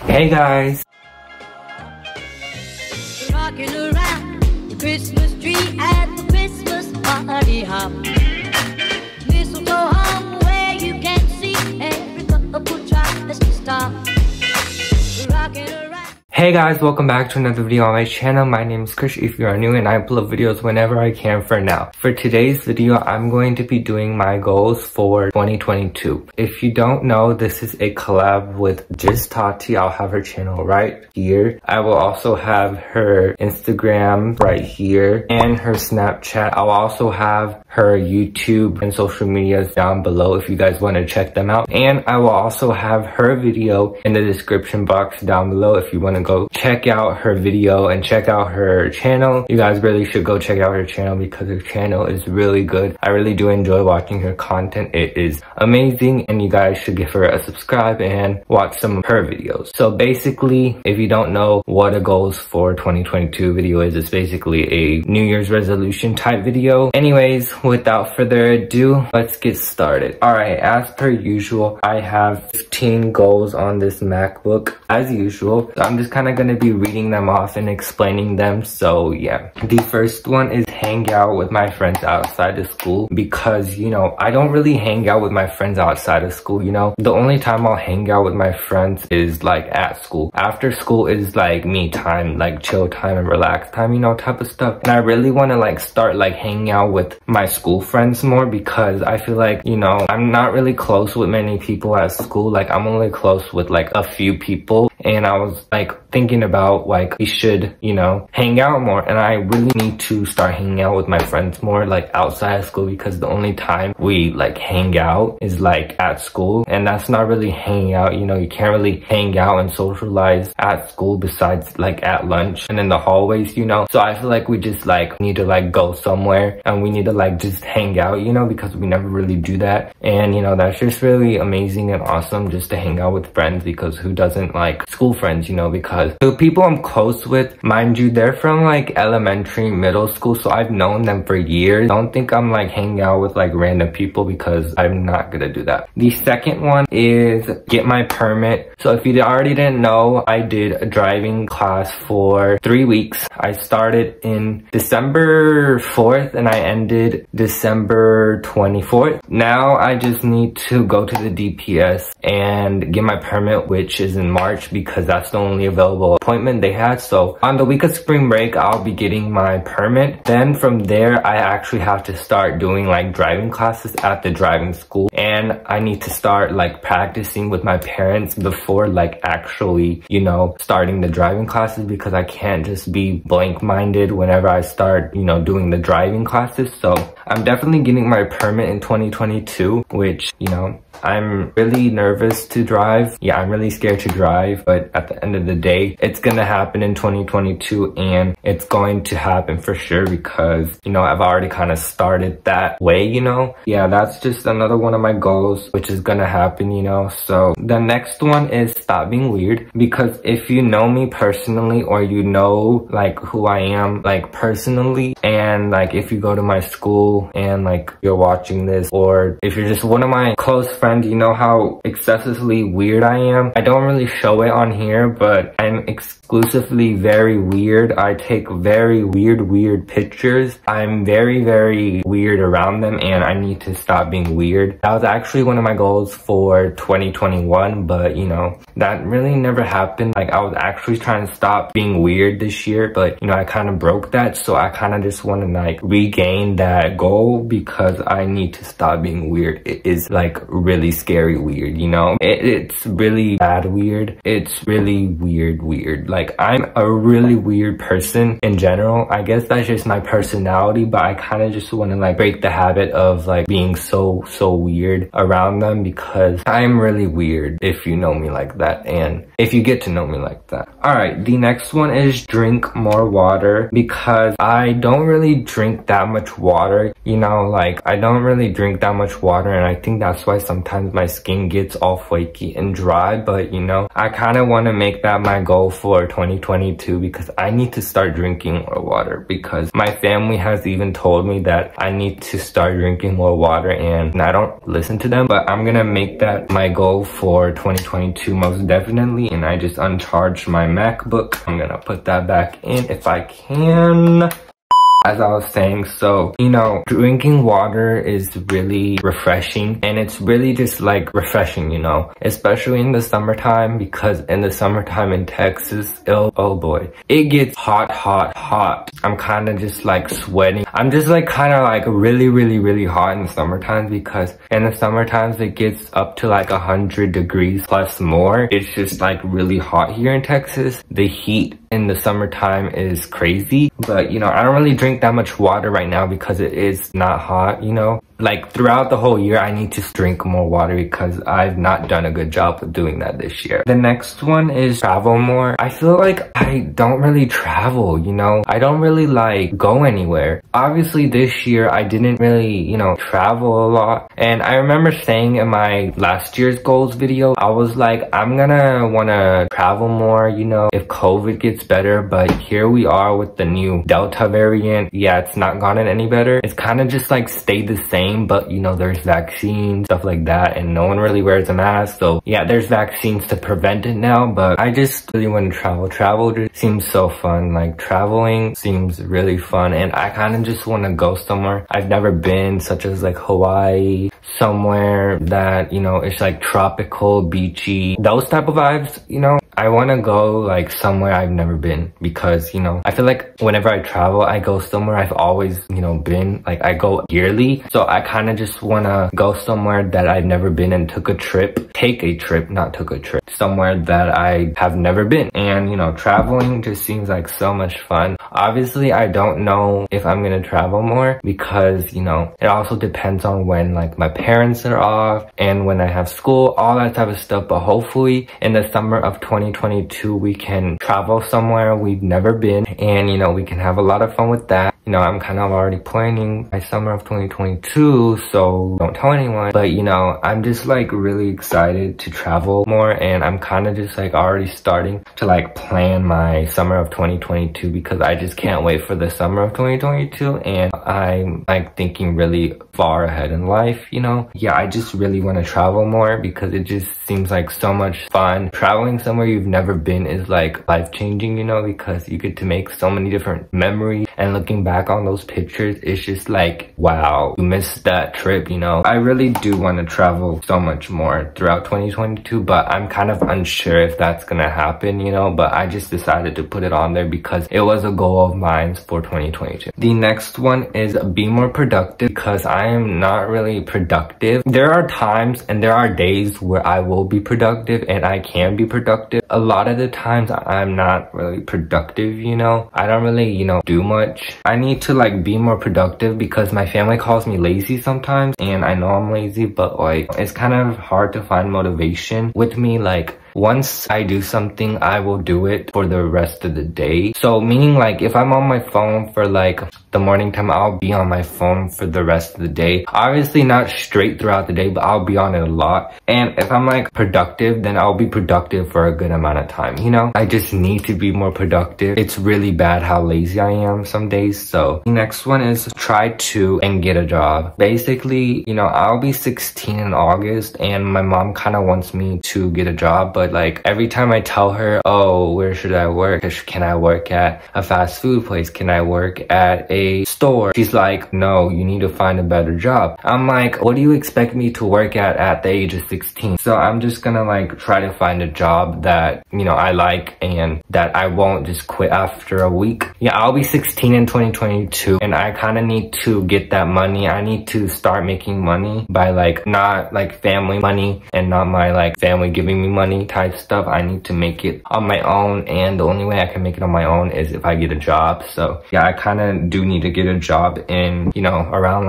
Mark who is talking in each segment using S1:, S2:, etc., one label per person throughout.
S1: Hey guys!
S2: Rocking around the Christmas tree at the Christmas party hop. Mistletoe hung where you can see every couple tries to stop. Rocking around.
S1: Hey guys, welcome back to another video on my channel. My name is Krish if you are new, and I upload videos whenever I can for now. For today's video, I'm going to be doing my goals for 2022. If you don't know, this is a collab with Just Tati. I'll have her channel right here. I will also have her Instagram right here and her Snapchat. I'll also have her YouTube and social medias down below if you guys want to check them out. And I will also have her video in the description box down below if you want to go check out her video and check out her channel. You guys really should go check out her channel because her channel is really good. I really do enjoy watching her content. It is amazing, and you guys should give her a subscribe and watch some of her videos. So basically, if you don't know what a goals for 2022 video is, it's basically a New Year's resolution type video. Anyways, without further ado, let's get started. Alright, as per usual, I have 15 goals on this MacBook as usual. So I'm just kind of going to be reading them off and explaining them. So yeah, the first one is hang out with my friends outside of school, because you know, I don't really hang out with my friends outside of school. You know, the only time I'll hang out with my friends is like at school. After school is like me time, like chill time and relax time, you know, type of stuff. And I really want to like start like hanging out with my school friends more, because I feel like, you know, I'm not really close with many people at school. Like I'm only close with like a few people, and I was like thinking about like we should, you know, hang out more, and I really need to start hanging out with my friends more like outside of school, because the only time we like hang out is like at school, and that's not really hanging out. You know, you can't really hang out and socialize at school besides like at lunch and in the hallways, you know. So I feel like we just like need to like go somewhere and we need to like just hang out, you know, because we never really do that. And you know, that's just really amazing and awesome just to hang out with friends, because who doesn't like school friends, you know? Because the people I'm close with, mind you, they're from like elementary, middle school, so I've known them for years. Don't think I'm like hanging out with like random people, because I'm not gonna do that. The second one is get my permit. So if you already didn't know, I did a driving class for 3 weeks. I started in December 4th and I ended December 24th. Now I just need to go to the DPS and get my permit, which is in March, because that's the only available appointment they had. So on the week of spring break, I'll be getting my permit. Then from there, I actually have to start doing like driving classes at the driving school, and I need to start like practicing with my parents before like actually, you know, starting the driving classes, because I can't just be blank-minded whenever I start, you know, doing the driving classes. So I'm definitely getting my permit in 2022, which, you know, I'm really nervous to drive. Yeah, I'm really scared to drive, but at the end of the day, it's gonna happen in 2022, and it's going to happen for sure, because, you know, I've already kind of started that way, you know? Yeah, that's just another one of my goals, which is gonna happen, you know? So the next one is stop being weird, because if you know me personally, or you know like who I am like personally, and like if you go to my school and like you're watching this, or if you're just one of my close friends, you know how excessively weird I am. I don't really show it on here, but I'm exclusively very weird. I take very weird pictures. I'm very weird around them, and I need to stop being weird. That was actually one of my goals for 2021, but you know, that really never happened. Like I was actually trying to stop being weird this year, but you know, I kind of broke that. So I kind of just want to like regain that goal, because I need to stop being weird. It is like really scary weird, you know? It's really bad weird. It's really weird. Like I'm a really weird person in general. I guess that's just my personality, but I kind of just want to like break the habit of like being so weird around them, because I'm really weird if you know me like that, and if you get to know me like that. Alright, the next one is drink more water, because I don't really drink that much water, you know? Like I don't really drink that much water, and I think that's why some sometimes my skin gets all flaky and dry, but you know, I kind of want to make that my goal for 2022 because I need to start drinking more water, because my family has even told me that I need to start drinking more water and I don't listen to them. But I'm gonna make that my goal for 2022 most definitely. And I just uncharged my MacBook. I'm gonna put that back in if I can. As I was saying, so, you know, drinking water is really refreshing, and it's really just like refreshing, you know, especially in the summertime, because in the summertime in Texas, oh boy, it gets hot. I'm kind of just like sweating. I'm just like kind of like really hot in the summertime, because in the summertimes it gets up to like 100 degrees plus more. It's just like really hot here in Texas. The heat in the summertime is crazy, but you know, I don't really drink that much water right now because it is not hot, you know. Like throughout the whole year, I need to drink more water because I've not done a good job of doing that this year. The next one is travel more. I feel like I don't really travel, you know. I don't really like go anywhere. Obviously this year I didn't really, you know, travel a lot. And I remember saying in my last year's goals video, I was like, I'm gonna wanna travel more, you know, if COVID gets better. But here we are with the new Delta variant. Yeah, it's not gotten any better. It's kind of just like stayed the same. But you know, there's vaccines, stuff like that, and no one really wears a mask. So yeah, there's vaccines to prevent it now, but I just really want to travel. Travel just seems so fun. Like traveling seems really fun, and I kind of just want to go somewhere I've never been, such as like Hawaii, somewhere that, you know, it's like tropical, beachy, those type of vibes, you know. I want to go like somewhere I've never been, because, you know, I feel like whenever I travel, I go somewhere I've always, you know, been. Like I go yearly. So I kind of just want to go somewhere that I've never been and take a trip, somewhere that I have never been. And, you know, traveling just seems like so much fun. Obviously, I don't know if I'm going to travel more because, you know, it also depends on when like my parents are off and when I have school, all that type of stuff. But hopefully in the summer of 2022, we can travel somewhere we've never been, and, you know, we can have a lot of fun with that. You know, I'm kind of already planning my summer of 2022, so don't tell anyone. But, you know, I'm just like really excited to travel more, and I'm kind of just like already starting to like plan my summer of 2022 because I just can't wait for the summer of 2022, and I'm like thinking really far ahead in life, you know. Yeah, I just really want to travel more because it just seems like so much fun. Traveling somewhere you've never been is like life-changing, you know, because you get to make so many different memories, and looking back on those pictures, it's just like, wow, you missed that trip, you know. I really do want to travel so much more throughout 2022, but I'm kind of unsure if that's gonna happen, you know. But I just decided to put it on there because it was a goal of mine for 2022. The next one is be more productive, because I am not really productive. There are times and there are days where I will be productive and I can be productive. A lot of the times I'm not really productive, you know. I don't really, you know, do much. I need to like be more productive because my family calls me lazy sometimes, and I know I'm lazy, but like it's kind of hard to find motivation with me. Like once I do something, I will do it for the rest of the day. So meaning like if I'm on my phone for like the morning time, I'll be on my phone for the rest of the day. Obviously not straight throughout the day, but I'll be on it a lot. And if I'm like productive, then I'll be productive for a good amount of time, you know. I just need to be more productive. It's really bad how lazy I am some days. So the next one is try to and get a job. Basically, you know, I'll be 16 in August, and my mom kind of wants me to get a job, but like every time I tell her, oh, where should I work? Can I work at a fast food place? Can I work at a store? She's like, no, you need to find a better job. I'm like, what do you expect me to work at the age of 16? So I'm just gonna like try to find a job that, you know, I like and that I won't just quit after a week. Yeah, I'll be 16 in 2022, and I kind of need to get that money. I need to start making money by like not like family money and not my like family giving me money type stuff. I need to make it on my own, and the only way I can make it on my own is if I get a job. So yeah, I kind of do need to get a job in, you know, around like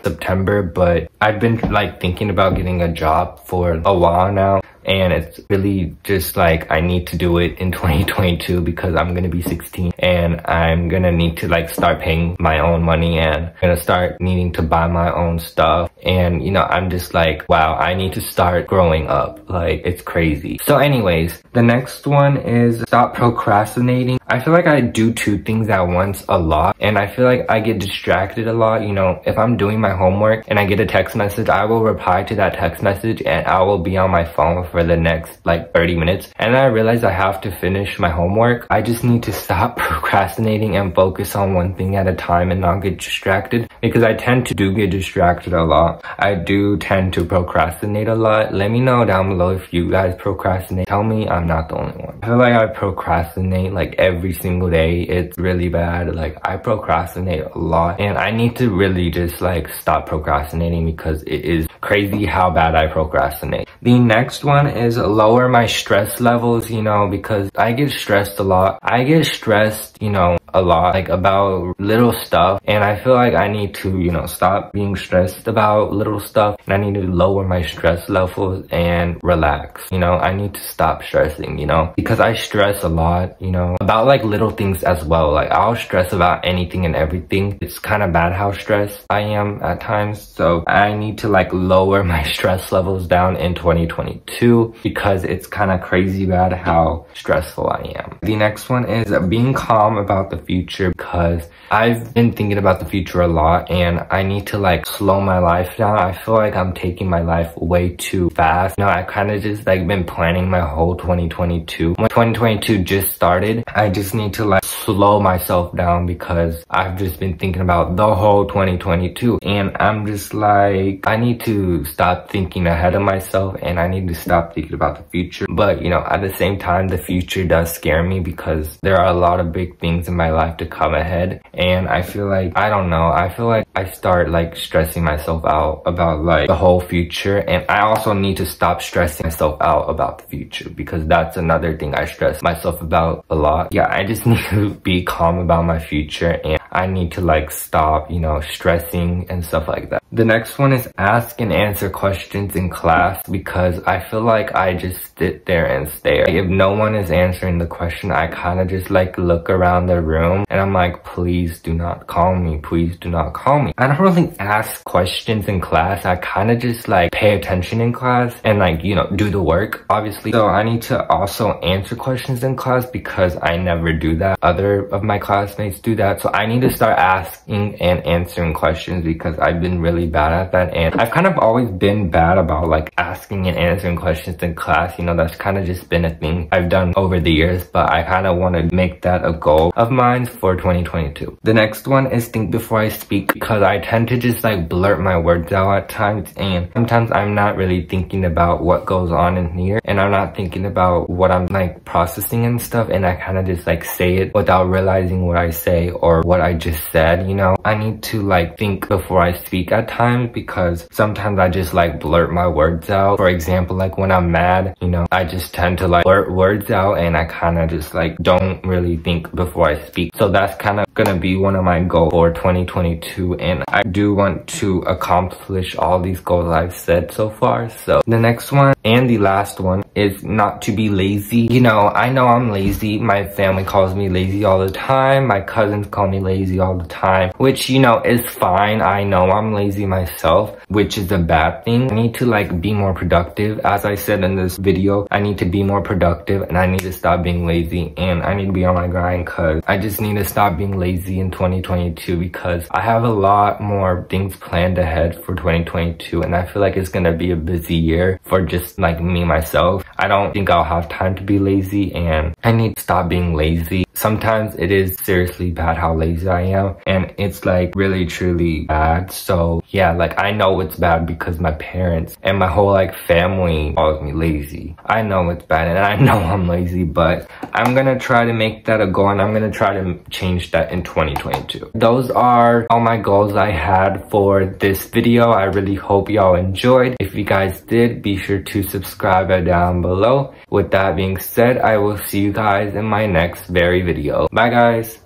S1: September, but I've been like thinking about getting a job for a while now. And it's really just like I need to do it in 2022 because I'm gonna be 16 and I'm gonna need to like start paying my own money and I'm gonna start needing to buy my own stuff. And you know, I'm just like, wow, I need to start growing up. Like, it's crazy. So anyways, the next one is stop procrastinating. I feel like I do two things at once a lot, and I feel like I get distracted a lot. You know, if I'm doing my homework and I get a text message, I will reply to that text message and I will be on my phone for the next like 30 minutes. And then I realize I have to finish my homework. I just need to stop procrastinating and focus on one thing at a time and not get distracted, because I tend to get distracted a lot. I do tend to procrastinate a lot. Let me know down below if you guys procrastinate. Tell me I'm not the only one. I feel like I procrastinate like every single day. It's really bad. Like, I procrastinate a lot and I need to really just like stop procrastinating because it is crazy how bad I procrastinate. The next one is lower my stress levels, you know, because I get stressed a lot. I get stressed, you know, a lot, like about little stuff, and I feel like I need to, you know, stop being stressed about little stuff, and I need to lower my stress levels and relax. You know, I need to stop stressing, you know, because I stress a lot, you know, about like little things as well. Like, I'll stress about anything and everything. It's kind of bad how stressed I am at times, so I need to like lower my stress levels down in 2022 because it's kind of crazy bad how stressful I am. The next one is being calm about the future, because I've been thinking about the future a lot and I need to like slow my life down. I feel like I'm taking my life way too fast. You know, I kind of just like been planning my whole 2022. When 2022 just started, I just need to like slow myself down because I've just been thinking about the whole 2022 and I'm just like, I need to stop thinking ahead of myself and I need to stop thinking about the future. But you know, at the same time, the future does scare me because there are a lot of big things in my life to come ahead, and I feel like, I don't know, I feel like I start like stressing myself out about like the whole future, and I also need to stop stressing myself out about the future because that's another thing I stress myself about a lot. Yeah, I just need to be calm about my future and I need to like stop, you know, stressing and stuff like that. The next one is ask and answer questions in class, because I feel like I just sit there and stare. Like, if no one is answering the question, I kind of just like look around the room and I'm like, please do not call me, please do not call me. I don't really ask questions in class. I kind of just like pay attention in class and like, you know, do the work, obviously. So I need to also answer questions in class because I never do that. Other of my classmates do that. So I need to start asking and answering questions because I've been really bad at that, and I've kind of always been bad about like asking and answering questions in class. You know, that's kind of just been a thing I've done over the years, but I kind of want to make that a goal of mine for 2022. The next one is think before I speak, because I tend to just like blurt my words out at times, and sometimes I'm not really thinking about what goes on in here and I'm not thinking about what I'm like processing and stuff, and I kind of just like say it without realizing what I say or what I just said. You know, I need to like think before I speak at times because sometimes I just like blurt my words out. For example, like when I'm mad, you know, I just tend to like blurt words out and I kind of just like don't really think before I speak. So that's kind of gonna be one of my goals for 2022, and I do want to accomplish all these goals I've said so far. So the next one and the last one is not to be lazy. You know I'm lazy. My family calls me lazy all the time. My cousins call me lazy all the time, which, you know, is fine. I know I'm lazy myself, which is a bad thing. I need to like be more productive. As I said in this video, I need to be more productive and I need to stop being lazy and I need to be on my grind, because I just need to stop being lazy in 2022 because I have a lot more things planned ahead for 2022 and I feel like it's gonna be a busy year for just like me myself. I don't think I'll have time to be lazy and I need to stop being lazy. Sometimes it is seriously bad how lazy I am, and it's like really truly bad. So yeah, like I know it's bad because my parents and my whole like family calls me lazy. I know it's bad and I know I'm lazy, but I'm gonna try to make that a goal and I'm gonna try to change that in 2022. Those are all my goals I had for this video. I really hope y'all enjoyed. If you guys did, be sure to subscribe down below. With that being said, I will see you guys in my next video. Bye guys.